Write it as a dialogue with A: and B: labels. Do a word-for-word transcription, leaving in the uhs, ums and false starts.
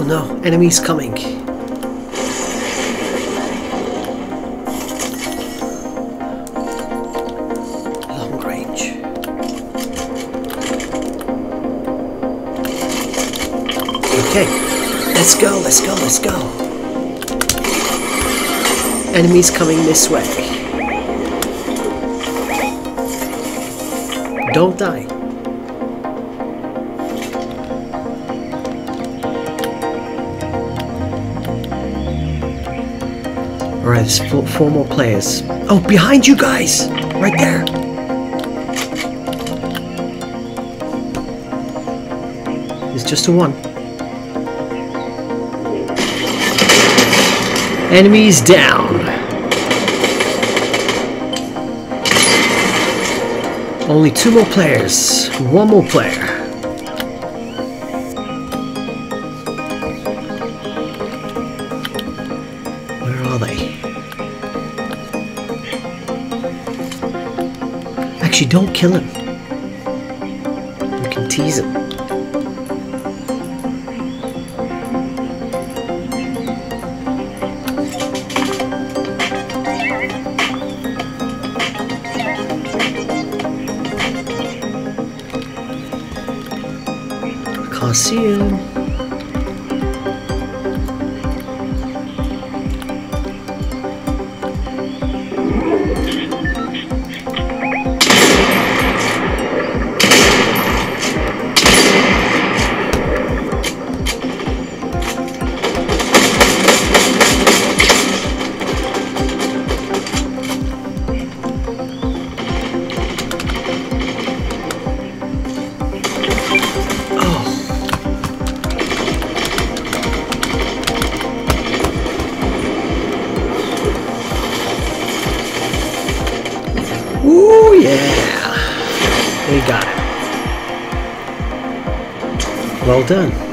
A: no, enemies coming. Long range. Okay, let's go, let's go, let's go. Enemies coming this way. Don't die. Alright, there's four, four more players. Oh, behind you guys! Right there! It's just a one. Enemies down! Only two more players. One more player. Where are they? Actually, don't kill him. We can tease him. I can't see him. Ooh, yeah! We got it. Well done.